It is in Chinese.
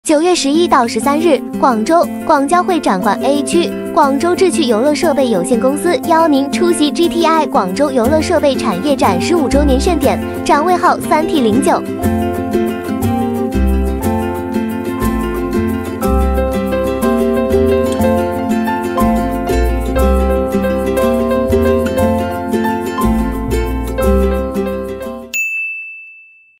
9月11到13日，广州广交会展馆 A 区，广州智趣游乐设备有限公司邀您出席 GTI 广州游乐设备产业展15周年盛典，展位号3T09。